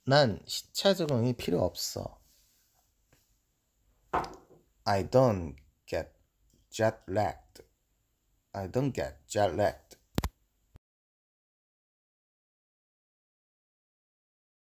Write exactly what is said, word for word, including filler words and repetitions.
난 시차 적응이 필요 없어. I don't get jet lagged. I don't get jet lagged.